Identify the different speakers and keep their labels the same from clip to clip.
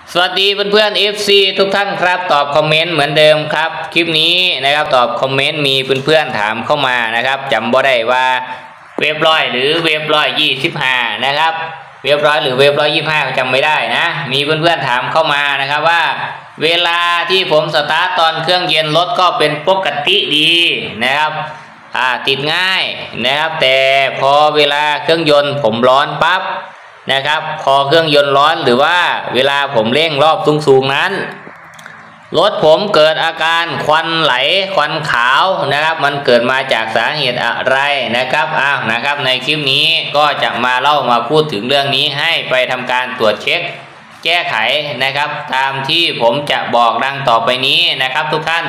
Speaker 1: สวัสดีเพื่อนๆ FC ทุกท่านครับตอบคอมเมนต์เหมือนเดิมครับคลิปนี้นะครับตอบคอมเมนต์มีเพื่อนๆถามเข้ามานะครับจำบ่ได้ว่าเว็บร้อยหรือเว็บ125นะครับเว็บร้อยหรือเว็บ125จำไม่ได้นะมีเพื่อนๆถามเข้ามานะครับว่าเวลาที่ผมสตาร์ทตอนเครื่องเย็นรถก็เป็นปกติดีนะครับติดง่ายนะครับแต่พอเวลาเครื่องยนต์ผมร้อนปั๊บนะครับพอเครื่องยนต์ร้อนหรือว่าเวลาผมเร่งรอบสูงๆนั้นรถผมเกิดอาการควันไหลควันขาวนะครับมันเกิดมาจากสาเหตุอะไรนะครับนะครับในคลิปนี้ก็จะมาเล่ามาพูดถึงเรื่องนี้ให้ไปทำการตรวจเช็คแก้ไขนะครับตามที่ผมจะบอกดังต่อไปนี้นะครับทุกท่าน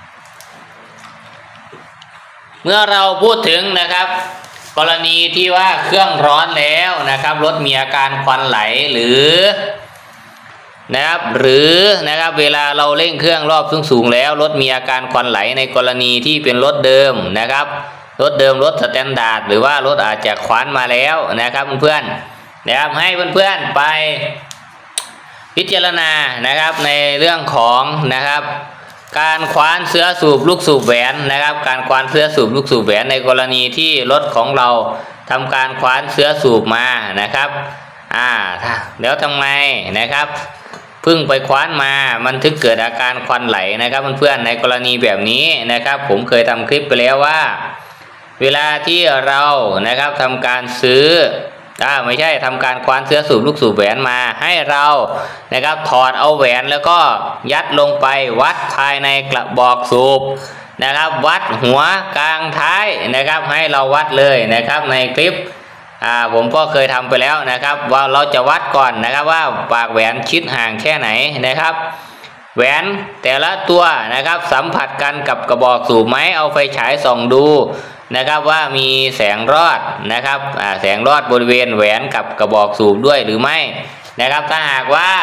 Speaker 1: เมื่อเราพูดถึงนะครับกรณีที่ว่าเครื่องร้อนแล้วนะครับรถมีอาการควันไหลหรือนะครับเวลาเราเร่งเครื่องรอบสูงแล้วรถมีอาการควันไหลในกรณีที่เป็นรถเดิมนะครับรถเดิมรถสแตนดาร์ดหรือว่ารถอาจจะควันมาแล้วนะครับเพื่อนๆนะครับให้เพื่อนๆไปพิจารณานะครับในเรื่องของนะครับการคว้านเสื้อสูบลูกสูบแหวนนะครับการคว้านเสื้อสูบลูกสูบแหวนในกรณีที่รถของเราทำการคว้านเสื้อสูบมานะครับแล้วทำไมนะครับเพิ่งไปคว้านมามันถึงเกิดอาการควันไหลนะครับเพื่อนๆในกรณีแบบนี้นะครับผมเคยทำคลิปไปแล้วว่าเวลาที่เรานะครับทำการซื้อไม่ใช่ทำการคว้านเสื้อสูบลูกสูบแหวนมาให้เรานะครับถอดเอาแหวนแล้วก็ยัดลงไปวัดภายในกระบอกสูบนะครับวัดหัวกลางท้ายนะครับให้เราวัดเลยนะครับในคลิปผมก็เคยทำไปแล้วนะครับว่าเราจะวัดก่อนนะครับว่าปากแหวนชิดห่างแค่ไหนนะครับแหวนแต่ละตัวนะครับสัมผัสกันกับกระบอกสูบไหมเอาไฟฉายส่องดูนะครับว่ามีแสงรอดนะครับแสงรอดบริเวณแหวนกับกระบอกสูบด้วยหรือไม่นะครับถ้าหากว่า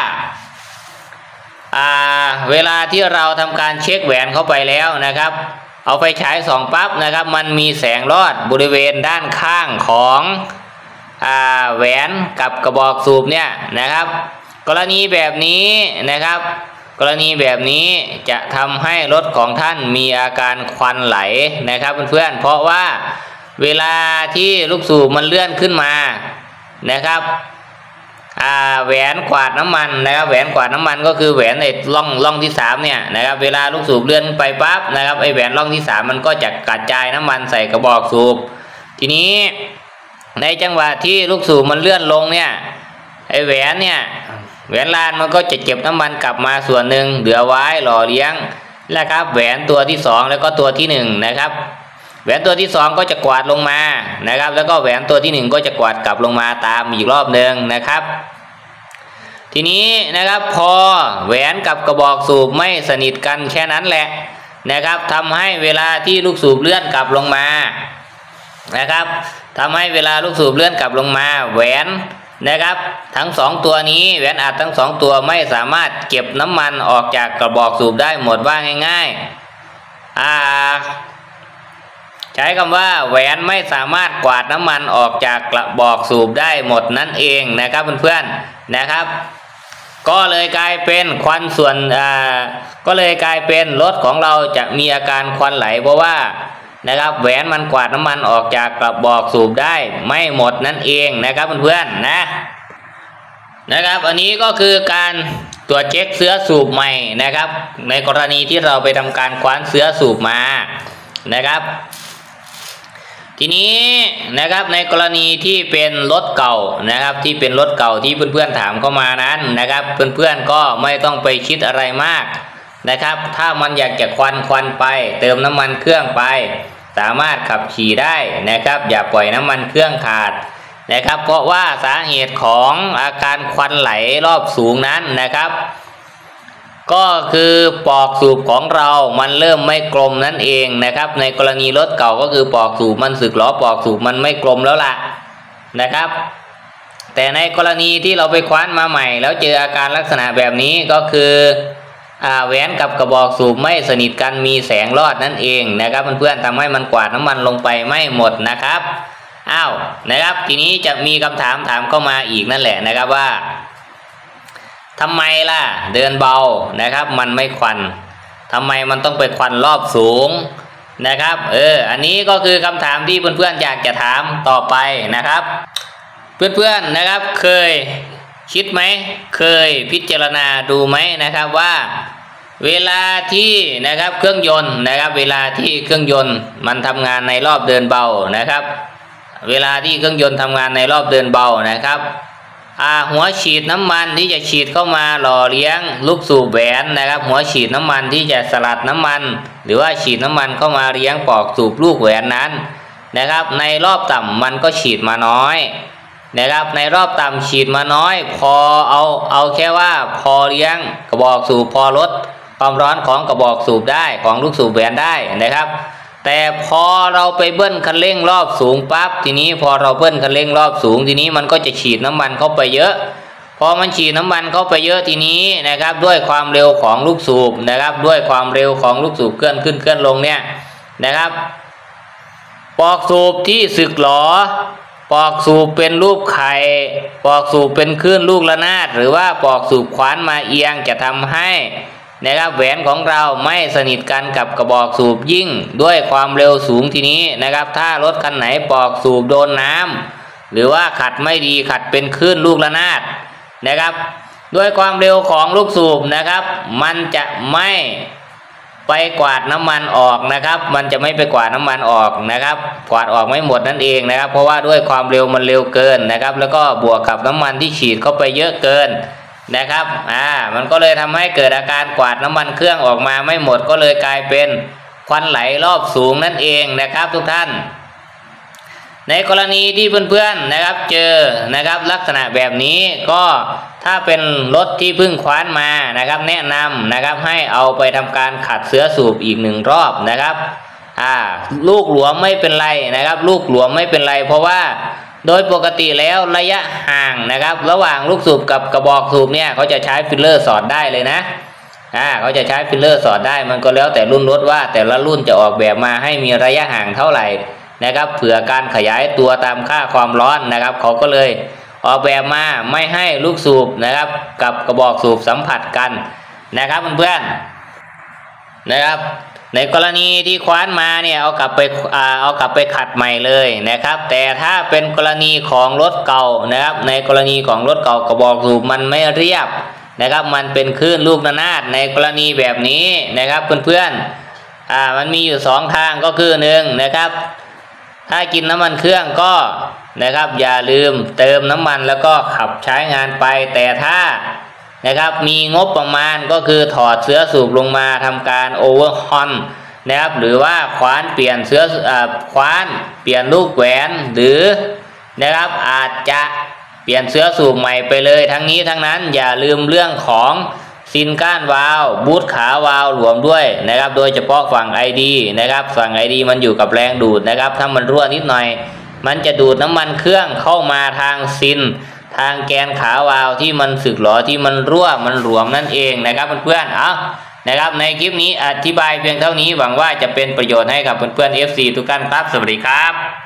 Speaker 1: เวลาที่เราทำการเช็คแหวนเข้าไปแล้วนะครับเอาไฟฉายส่องปั๊บนะครับมันมีแสงรอดบริเวณด้านข้างของแหวนกับกระบอกสูบเนี่ยนะครับกรณีแบบนี้นะครับกรณีแบบนี้จะทำให้รถของท่านมีอาการควันไหลนะครับเพื่อนๆเพราะว่าเวลาที่ลูกสูบมันเลื่อนขึ้นมานะครับแหวนกวาดน้ำมันนะครับแหวนกวาดน้ำมันก็คือแหวนในร่องที่3เนี่ยนะครับเวลาลูกสูบเลื่อนไปปั๊บนะครับไอแหวนร่องที่3มันก็จะกระจายน้ำมันใส่กระบอกสูบทีนี้ในจังหวะที่ลูกสูบมันเลื่อนลงเนี่ยไอแหวนเนี่ยแหวนลานมันก็จะเก็บน้ำมันกลับมาส่วนหนึ่งเหลือไว้หล่อเลี้ยงนะครับแหวนตัวที่2แล้วก็ตัวที่1นะครับแหวนตัวที่2ก็จะกวาดลงมานะครับแล้วก็แหวนตัวที่1ก็จะกวาดกลับลงมาตามอีกรอบหนึ่งนะครับทีนี้นะครับพอแหวนกับกระบอกสูบไม่สนิทกันแค่นั้นแหละนะครับทำให้เวลาที่ลูกสูบเลื่อนกลับลงมานะครับทำให้เวลาลูกสูบเลื่อนกลับลงมาแหวนนะครับทั้ง2ตัวนี้แหวนอัดทั้ง2ตัวไม่สามารถเก็บน้ำมันออกจากกระบอกสูบได้หมดว่าง่ายๆใช้คำว่าแหวนไม่สามารถกวาดน้ำมันออกจากกระบอกสูบได้หมดนั่นเองนะครับเพื่อนๆนะครับก็เลยกลายเป็นควันส่วนก็เลยกลายเป็นรถของเราจะมีอาการควันไหลเพราะว่านะครับแหวนมันกวาดน้ำมันออกจากกระบอกสูบได้ไม่หมดนั่นเองนะครับเพื่อนๆนะครับอันนี้ก็คือการตรวจเช็คเสื้อสูบใหม่นะครับในกรณีที่เราไปทำการคว้านเสื้อสูบมานะครับทีนี้นะครับในกรณีที่เป็นรถเก่านะครับที่เป็นรถเก่าที่เพื่อนๆถามเข้ามานั้นนะครับเพื่อนๆก็ไม่ต้องไปคิดอะไรมากนะครับถ้ามันอยากจะควันไปเติมน้ำมันเครื่องไปสามารถขับขี่ได้นะครับอย่าปล่อยน้ำมันเครื่องขาดนะครับเพราะว่าสาเหตุของอาการควันไหลรอบสูงนั้นนะครับก็คือปลอกสูบของเรามันเริ่มไม่กลมนั่นเองนะครับในกรณีรถเก่าก็คือปลอกสูบมันสึกหรอปลอกสูบมันไม่กลมแล้วล่ะนะครับแต่ในกรณีที่เราไปคว้านมาใหม่แล้วเจออาการลักษณะแบบนี้ก็คือแหวนกับกระบอกสูบไม่สนิทกันมีแสงรอดนั่นเองนะครับเพื่อนๆทำให้มันกวาดน้ำมันลงไปไม่หมดนะครับนะครับทีนี้จะมีคำถามเข้ามาอีกนั่นแหละนะครับว่าทำไมล่ะเดินเบานะครับมันไม่ควันทำไมมันต้องไปควันรอบสูงนะครับอันนี้ก็คือคำถามที่เพื่อนๆอยากจะถามต่อไปนะครับเพื่อนๆนะครับเคยคิดไหมเคยพิจารณาดูไหมนะครับว่าเวลาที่นะครับเครื่องยนต์นะครับเวลาที่เครื่องยนต์มันทำงานในรอบเดินเบานะครับเวลาที่เครื่องยนต์ทำงานในรอบเดินเบานะครับหัวฉีดน้ำมันที่จะฉีดเข้ามาหล่อเลี้ยงลูกสูบแหวนนะครับหัวฉีดน้ำมันที่จะสลัดน้ำมันหรือว่าฉีดน้ำมันเข้ามาเลี้ยงปอกสูบลูกแหวนนั้นนะครับในรอบต่ำมันก็ฉีดมาน้อยนะครับในรอบต่ำฉีดมาน้อยพอเอาแค่ว่าพอเลี้ยงกระบอกสูบพอลดความร้อนของกระบอกสูบได้ของลูกสูบแหวนได้นะครับแต่พอเราไปเบิ้ลคันเร่งรอบสูงปั๊บทีนี้พอเราเบิ้ลคันเร่งรอบสูงทีนี้มันก็จะฉีดน้ำมันเข้าไปเยอะพอมันฉีดน้ำมันเข้าไปเยอะทีนี้นะครับด้วยความเร็วของลูกสูบนะครับด้วยความเร็วของลูกสูบเคลื่อนขึ้นเคลื่อนลงเนี่ยนะครับปอกสูบที่สึกหรอปอกสูบเป็นรูปไข่ปอกสูบเป็นคลื่นลูกระนาดหรือว่าปอกสูบขวานมาเอียงจะทำให้นะครับแหวนของเราไม่สนิทกันกับกระบอกสูบยิ่งด้วยความเร็วสูงทีนี้นะครับถ้ารถคันไหนปอกสูบโดนน้ำหรือว่าขัดไม่ดีขัดเป็นคลื่นลูกระนาดนะครับด้วยความเร็วของลูกสูบนะครับมันจะไม่ไปกวาดน้ำมันออกนะครับมันจะไม่ไปกวาดน้ำมันออกนะครับกวาดออกไม่หมดนั่นเองนะครับเพราะว่าด้วยความเร็วมันเร็วเกินนะครับแล้วก็บวกกับน้ำมันที่ฉีดเข้าไปเยอะเกินนะครับมันก็เลยทำให้เกิดอาการกวาดน้ำมันเครื่องออกมาไม่หมดก็เลยกลายเป็นควันไหลรอบสูงนั่นเองนะครับทุกท่านในกรณีที่เพื่อนๆนะครับเจอนะครับลักษณะแบบนี้ก็ถ้าเป็นรถที่เพิ่งคว้านมานะครับแนะนำนะครับให้เอาไปทำการขัดเสือสูบอีก1 รอบนะครับลูกหลวมไม่เป็นไรนะครับลูกหลวมไม่เป็นไรเพราะว่าโดยปกติแล้วระยะห่างนะครับระหว่างลูกสูบกับกระบอกสูบเนี่ยเขาจะใช้ฟิลเลอร์สอดได้เลยนะเขาจะใช้ฟิลเลอร์สอดได้มันก็แล้วแต่รุ่นรถว่าแต่ละรุ่นจะออกแบบมาให้มีระยะห่างเท่าไหร่นะครับเผื่อการขยายตัวตามค่าความร้อนนะครับเขาก็เลยออกแบบมาไม่ให้ลูกสูบนะครับกับกระบอกสูบสัมผัสกันนะครับเพื่อนๆนะครับในกรณีที่คว้านมาเนี่ยเอากลับไปขัดใหม่เลยนะครับแต่ถ้าเป็นกรณีของรถเก่านะครับในกรณีของรถเก่ากระบอกสูบมันไม่เรียบนะครับมันเป็นคลื่นลูกระนาดในกรณีแบบนี้นะครับเพื่อนๆมันมีอยู่2 ทางก็คือ1นะครับถ้ากินน้ำมันเครื่องก็นะครับอย่าลืมเติมน้ำมันแล้วก็ขับใช้งานไปแต่ถ้านะครับมีงบประมาณก็คือถอดเสือสูบลงมาทำการโอเวอร์ฮอลนะครับหรือว่าคว้านเปลี่ยนคว้านเปลี่ยนลูกแหวนหรือนะครับอาจจะเปลี่ยนเสือสูบใหม่ไปเลยทั้งนี้ทั้งนั้นอย่าลืมเรื่องของซินก้านวาล์วบูทขาวาล์วรวมด้วยนะครับโดยเฉพาะฝั่ง ID นะครับฝั่ง ID มันอยู่กับแรงดูดนะครับถ้ามันรั่วนิดหน่อยมันจะดูดน้ำมันเครื่องเข้ามาทางซินทางแกนขาวาล์วที่มันสึกหรอที่มันรั่วมันหลวมนั่นเองนะครับเพื่อนๆนะครับในคลิปนี้อธิบายเพียงเท่านี้หวังว่าจะเป็นประโยชน์ให้กับเพื่อนๆ FC ทุกท่านครับสวัสดีครับ